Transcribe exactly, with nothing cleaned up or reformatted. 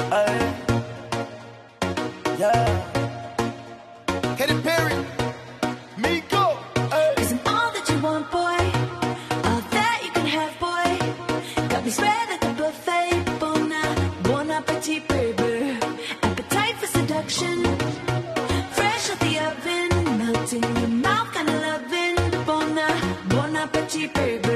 Ay, yeah. Katy Perry, Miko. Ay. Cause I'm all that you want, boy. All that you can have, boy. Got me spread like a buffet. Bon, bon appetit, baby. Appetite for seduction. Fresh out the oven. Melting in your mouth, kinda loving. Bon, bon appetit, baby.